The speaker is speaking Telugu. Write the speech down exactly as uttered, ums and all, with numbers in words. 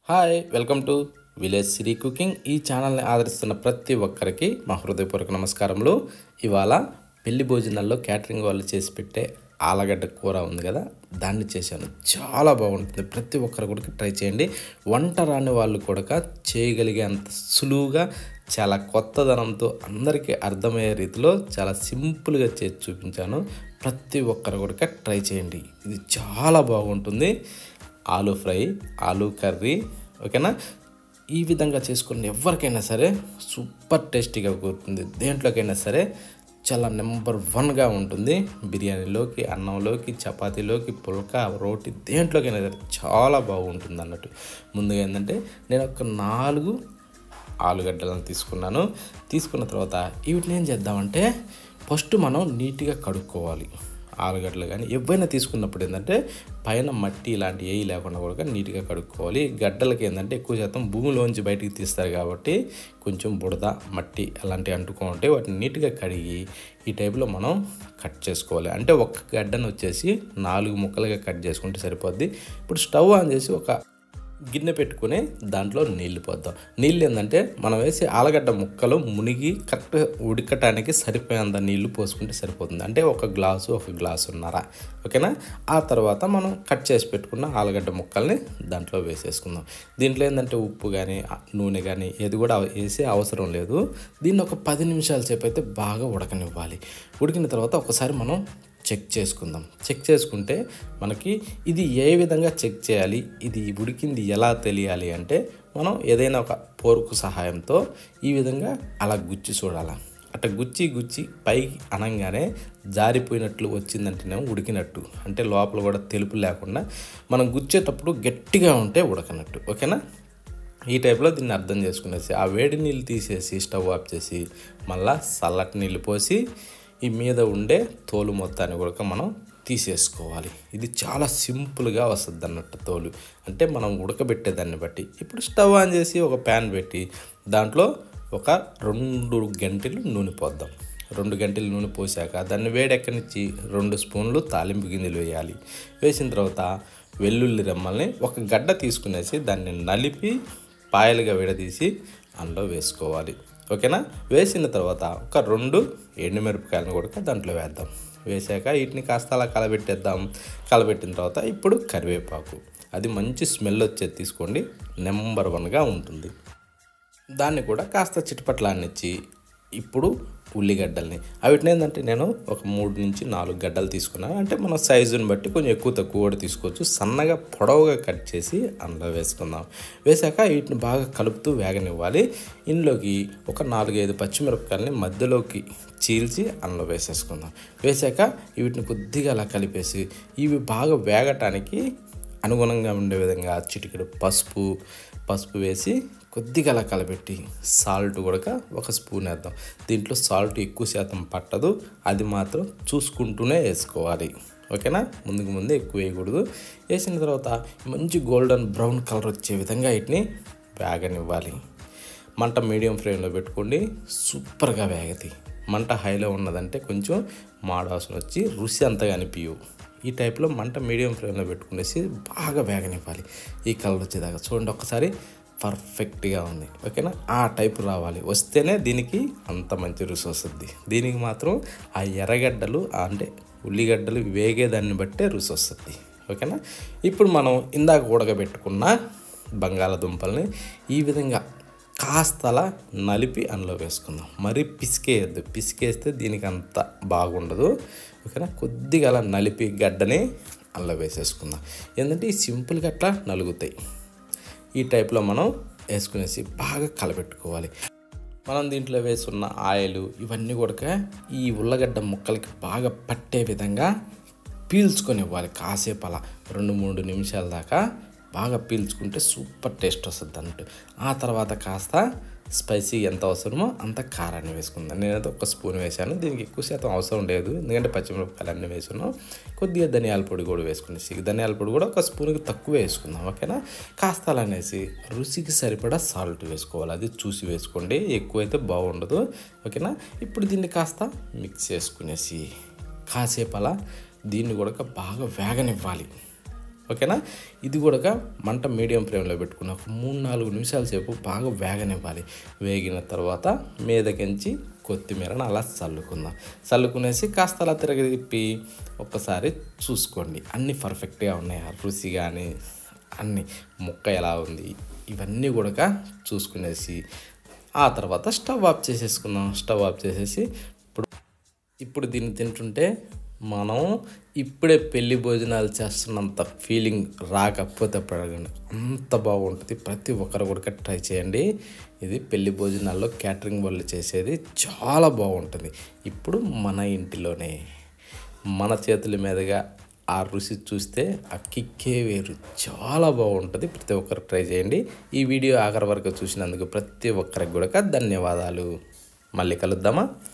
Hi welcome to village Siri cooking. ఈ ఛానల్ని ఆదరిస్తున్న ప్రతి ఒక్కరికి మా హృదయపూర్వక నమస్కారములు. ఇవాళ పెళ్లి భోజనాల్లో క్యాటరింగ్ వాళ్ళు చేసి పెట్టే ఆలుగడ్డ కూర ఉంది కదా, దాన్ని చేశాను. చాలా బాగుంటుంది. ప్రతి ఒక్కరు కూడా ట్రై చేయండి. వంట రాని వాళ్ళు కూడా చేయగలిగే అంత సులువుగా, చాలా కొత్తదనంతో అందరికీ అర్థమయ్యే రీతిలో చాలా సింపుల్గా చేసి చూపించాను. ప్రతి ఒక్కరు కూడా ట్రై చేయండి. ఇది చాలా బాగుంటుంది. ఆలూ ఫ్రై, ఆలూ కర్రీ, ఓకేనా? ఈ విధంగా చేసుకుని ఎవరికైనా సరే సూపర్ టేస్టీగా కుదురుతుంది. దేంట్లోకైనా సరే చాలా నెంబర్ వన్గా ఉంటుంది. బిర్యానీలోకి, అన్నంలోకి, చపాతీలోకి, పుల్కా, రోటీ, దేంట్లోకైనా సరే చాలా బాగుంటుంది అన్నట్టు. ముందుగా ఏంటంటే నేను ఒక నాలుగు ఆలుగడ్డలను తీసుకున్నాను. తీసుకున్న తర్వాత వీటిని ఏం చేద్దామంటే ఫస్ట్ మనం నీట్గా కడుక్కోవాలి. ఆలుగడ్డలు కానీ ఏవైనా తీసుకున్నప్పుడు ఏంటంటే పైన మట్టి ఇలాంటి ఏవి లేకుండా కూడా నీట్గా కడుక్కోవాలి. గడ్డలకి ఏంటంటే ఎక్కువ శాతం భూమిలోంచి బయటికి తీస్తారు కాబట్టి కొంచెం బుడద, మట్టి అలాంటివి అంటుకో ఉంటే వాటిని నీట్గా కడిగి ఈ టైప్లో మనం కట్ చేసుకోవాలి. అంటే ఒక్క గడ్డను వచ్చేసి నాలుగు ముక్కలుగా కట్ చేసుకుంటే సరిపోద్ది. ఇప్పుడు స్టవ్ ఆన్ చేసి ఒక గిన్నె పెట్టుకుని దాంట్లో నీళ్ళు పోద్దాం. నీళ్ళు ఏంటంటే మనం వేసి ఆలుగడ్డ ముక్కలు మునిగి కరెక్ట్ ఉడకటానికి సరిపోయేంత నీళ్లు పోసుకుంటే సరిపోతుంది. అంటే ఒక గ్లాసు ఒక గ్లాసున్నర, ఓకేనా? ఆ తర్వాత మనం కట్ చేసి పెట్టుకున్న ఆలుగడ్డ ముక్కల్ని దాంట్లో వేసేసుకుందాం. దీంట్లో ఏంటంటే ఉప్పు కానీ నూనె కానీ ఏది కూడా వేసే అవసరం లేదు. దీన్ని ఒక పది నిమిషాల సేపు అయితే బాగా ఉడకనివ్వాలి. ఉడికిన తర్వాత ఒకసారి మనం చెక్ చేసుకుందాం. చెక్ చేసుకుంటే మనకి ఇది ఏ విధంగా చెక్ చేయాలి, ఇది ఉడికింది ఎలా తెలియాలి అంటే మనం ఏదైనా ఒక పోరుకు సహాయంతో ఈ విధంగా అలా గుచ్చి చూడాలి. అట్లా గుచ్చి గుచ్చి పైకి అనంగానే జారిపోయినట్లు వచ్చిందంటేనేమో ఉడికినట్టు, అంటే లోపల కూడా తెలుపు లేకుండా మనం గుచ్చేటప్పుడు గట్టిగా ఉంటే ఉడకనట్టు, ఓకేనా? ఈ టైప్లో దీన్ని అర్థం చేసుకునేసి ఆ వేడి నీళ్ళు తీసేసి స్టవ్ ఆఫ్ చేసి మళ్ళీ చల్లటి నీళ్ళు పోసి ఈ మీద ఉండే తోలు మొత్తాన్ని కూడా మనం తీసేసుకోవాలి. ఇది చాలా సింపుల్గా వస్తుంది అన్నట్టు తోలు, అంటే మనం ఉడకబెట్టేదాన్ని బట్టి. ఇప్పుడు స్టవ్ ఆన్ చేసి ఒక ప్యాన్ పెట్టి దాంట్లో ఒక రెండు గంటలు నూనె పోద్దాం. రెండు గంటలు నూనె పోసాక దాన్ని వేడెక్కనిచ్చి రెండు స్పూన్లు తాలింపు గింజలు వేయాలి. వేసిన తర్వాత వెల్లుల్లి రెమ్మల్ని ఒక గడ్డ తీసుకునేసి దాన్ని నలిపి పాయలుగా విడదీసి అందులో వేసుకోవాలి, ఓకేనా? వేసిన తర్వాత ఒక రెండు ఎండుమిరపకాయలను కూడా దాంట్లో వేద్దాం. వేసాక వీటిని కాస్త అలా కలబెట్టేద్దాం. కలబెట్టిన తర్వాత ఇప్పుడు కరివేపాకు, అది మంచి స్మెల్ వచ్చేది తీసుకోండి, నెంబర్ వన్గా ఉంటుంది. దాన్ని కూడా కాస్త చిటపట్లాన్నిచ్చి ఇప్పుడు ఉల్లిగడ్డల్ని వీటిని ఏంటంటే నేను ఒక మూడు నుంచి నాలుగు గడ్డలు తీసుకున్నాను. అంటే మన సైజుని బట్టి కొంచెం ఎక్కువ తక్కువ కూడా తీసుకోవచ్చు. సన్నగా పొడవుగా కట్ చేసి అందులో వేసుకుందాం. వేసాక వీటిని బాగా కలుపుతూ వేగనివ్వాలి. ఇందులోకి ఒక నాలుగైదు పచ్చిమిరపకాయలని మధ్యలోకి చీల్చి అందులో వేసేసుకుందాం. వేసాక వీటిని కొద్దిగా అలా కలిపేసి ఇవి బాగా వేగటానికి అనుగుణంగా ఉండే విధంగా చిటికెడు పసుపు పసుపు వేసి కొద్దిగా అలా కలబెట్టి సాల్ట్ కూడా ఒక స్పూన్ వేద్దాం. దీంట్లో సాల్ట్ ఎక్కువ శాతం పట్టదు, అది మాత్రం చూసుకుంటూనే వేసుకోవాలి, ఓకేనా? ముందుకు ముందే ఎక్కువ వేయకూడదు. వేసిన తర్వాత మంచి గోల్డెన్ బ్రౌన్ కలర్ వచ్చే విధంగా వీటిని వేగనివ్వాలి. మంట మీడియం ఫ్లేమ్లో పెట్టుకోండి, సూపర్గా వేగతాయి. మంట హైలో ఉన్నదంటే కొంచెం మాడవాసన వచ్చి రుచి అంతగా అనిపించవు. ఈ టైప్లో మంట మీడియం ఫ్లేమ్లో పెట్టుకునేసి బాగా వేగనివ్వాలి. ఈ కలర్ వచ్చేదాకా చూడండి. ఒక్కసారి పర్ఫెక్ట్గా ఉంది, ఓకేనా? ఆ టైపు రావాలి. వస్తేనే దీనికి అంత మంచి రుచి వస్తుంది. దీనికి మాత్రం ఆ ఎర్రగడ్డలు అంటే ఉల్లిగడ్డలు వేగేదాన్ని బట్టే రుచి వస్తుంది, ఓకేనా? ఇప్పుడు మనం ఇందాక ఉడకబెట్టుకున్న బంగాళదుంపల్ని ఈ విధంగా కాస్తలా నలిపి అందులో వేసుకుందాం. మరీ పిసికేయద్దు, పిసికేస్తే దీనికి అంత బాగుండదు, ఓకేనా? కొద్దిగా అలా నలిపి గడ్డని అందులో వేసేసుకుందాం. ఏంటంటే ఈ సింపుల్గా అట్లా నలుగుతాయి. ఈ టైప్లో మనం వేసుకునేసి బాగా కలబెట్టుకోవాలి. మనం దీంట్లో వేసుకున్న ఆయిల్ ఇవన్నీ కూడా ఈ ఉల్లగడ్డ ముక్కలకి బాగా పట్టే విధంగా పీల్చుకొని ఇవ్వాలి. కాసేపు అలా రెండు మూడు నిమిషాల దాకా బాగా పీల్చుకుంటే సూపర్ టేస్ట్ వస్తుంది అన్నట్టు. ఆ తర్వాత కాస్త స్పైసీ ఎంత అవసరమో అంత కారాన్ని వేసుకుందాం. నేనైతే ఒక స్పూన్ వేసాను. దీనికి ఎక్కువ శాతం అవసరం లేదు, ఎందుకంటే పచ్చిమిరపకాయలు అన్నీ వేసుకున్నాం. కొద్దిగా ధనియాల పొడి కూడా వేసుకునేసి ధనియాల పొడి కూడా ఒక స్పూన్కి తక్కువ వేసుకుందాం, ఓకేనా? కాస్త అలా అనేసి రుచికి సరిపడా సాల్ట్ వేసుకోవాలి. అది చూసి వేసుకోండి, ఎక్కువైతే బాగుండదు, ఓకేనా? ఇప్పుడు దీన్ని కాస్త మిక్స్ చేసుకునేసి కాసేపు అలా దీన్ని కూడా బాగా వేగనివ్వాలి, ఓకేనా. ఇది కూడా మంట మీడియం ఫ్లేమ్లో పెట్టుకుని ఒక మూడు నాలుగు నిమిషాల సేపు బాగా వేగనివ్వాలి. వేగిన తర్వాత మీదకించి కొత్తిమీరను అలా చల్లుకుందాం. చల్లుకునేసి కాస్త అలా తిరగదిప్పి ఒక్కసారి చూసుకోండి అన్నీ పర్ఫెక్ట్గా ఉన్నాయి, రుచి కానీ అన్నీ, ముక్క ఎలా ఉంది ఇవన్నీ కూడా చూసుకునేసి ఆ తర్వాత స్టవ్ ఆఫ్ చేసేసుకుందాం. స్టవ్ ఆఫ్ చేసేసి ఇప్పుడు ఇప్పుడు దీన్ని తింటుంటే మనం ఇప్పుడే పెళ్లి భోజనాలు చేస్తున్నంత ఫీలింగ్ రాకపోతే అడగండి, అంత బాగుంటుంది. ప్రతి ఒక్కరు కూడా ట్రై చేయండి. ఇది పెళ్లి భోజనాల్లో క్యాటరింగ్ వాళ్ళు చేసేది చాలా బాగుంటుంది. ఇప్పుడు మన ఇంటిలోనే మన చేతుల మీదుగా ఆ రుచి చూస్తే ఆ కిక్కే వేరు, చాలా బాగుంటుంది. ప్రతి ఒక్కరు ట్రై చేయండి. ఈ వీడియో ఆఖరి వరకు చూసినందుకు ప్రతి ఒక్కరికి కూడా ధన్యవాదాలు. మళ్ళీ కలుద్దామా.